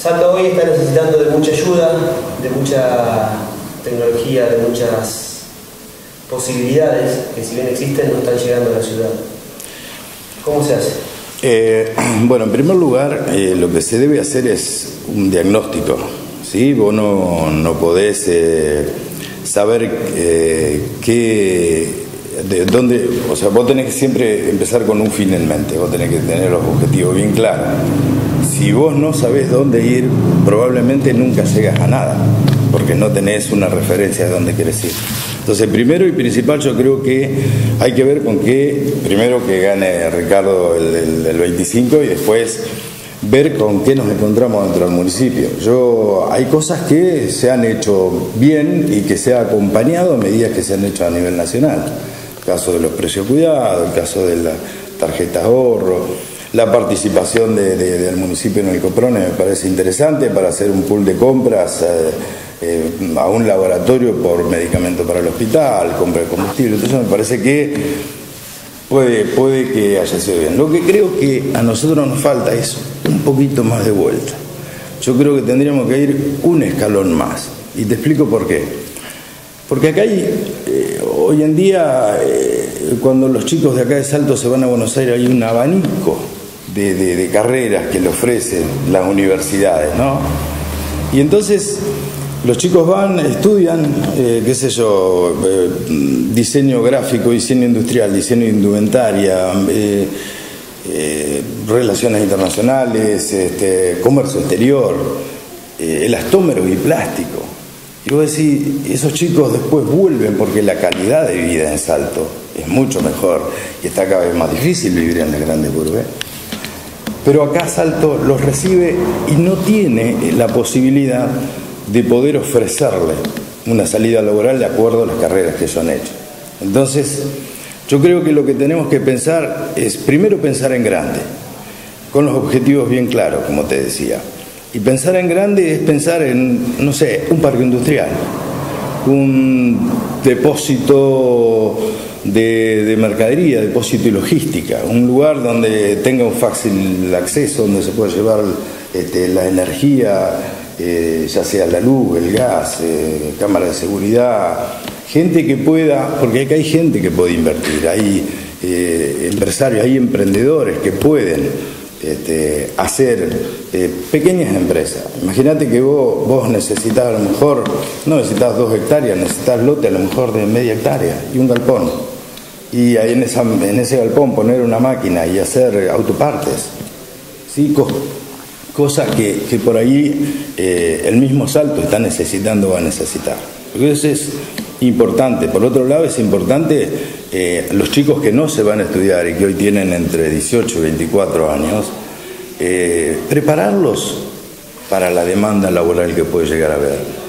Salta hoy está necesitando de mucha ayuda, de mucha tecnología, de muchas posibilidades que, si bien existen, no están llegando a la ciudad. ¿Cómo se hace? Bueno, en primer lugar, lo que se debe hacer es un diagnóstico, ¿sí? Vos no podés saber de dónde, o sea, vos tenés que siempre empezar con un fin en mente, vos tenés que tener los objetivos bien claros. Si vos no sabés dónde ir, probablemente nunca llegas a nada, porque no tenés una referencia de dónde querés ir. Entonces, primero y principal, yo creo que hay que ver con qué, primero que gane Ricardo el 25 y después ver con qué nos encontramos dentro del municipio. Hay cosas que se han hecho bien y que se ha acompañado a medidas que se han hecho a nivel nacional. El caso de los precios cuidados, el caso de la tarjeta ahorro, la participación del municipio en el Coprone me parece interesante para hacer un pool de compras a un laboratorio por medicamento para el hospital, compra de combustible. Entonces me parece que puede que haya sido bien. Lo que creo que a nosotros nos falta es un poquito más de vuelta. Yo creo que tendríamos que ir un escalón más. Y te explico por qué. Porque acá hoy en día, cuando los chicos de acá de Salto se van a Buenos Aires, hay un abanico de carreras que le ofrecen las universidades, ¿no? Y entonces los chicos van, estudian, qué sé yo, diseño gráfico, diseño industrial, diseño de indumentaria, relaciones internacionales, comercio exterior, elastómeros y plástico. Y vos decís, esos chicos después vuelven porque la calidad de vida en Salto es mucho mejor y está cada vez más difícil vivir en las grandes urbes. Pero acá Salto los recibe y no tiene la posibilidad de poder ofrecerle una salida laboral de acuerdo a las carreras que ellos han hecho. Entonces, yo creo que lo que tenemos que pensar es, primero, pensar en grande, con los objetivos bien claros, como te decía. Y pensar en grande es pensar en, no sé, un parque industrial, un depósito de mercadería, depósito y logística, un lugar donde tenga un fácil acceso, donde se pueda llevar la energía, ya sea la luz, el gas, cámara de seguridad, gente que pueda, porque acá hay gente que puede invertir, hay empresarios, hay emprendedores que pueden hacer pequeñas empresas. Imagínate que vos necesitas, a lo mejor, no necesitas 2 hectáreas, necesitas lote a lo mejor de media hectárea y un galpón. Y ahí en ese galpón poner una máquina y hacer autopartes, ¿sí? Cosas que por ahí el mismo Salto está necesitando o va a necesitar. Eso es importante. Por otro lado, es importante los chicos que no se van a estudiar y que hoy tienen entre 18 y 24 años, prepararlos para la demanda laboral que puede llegar a haber.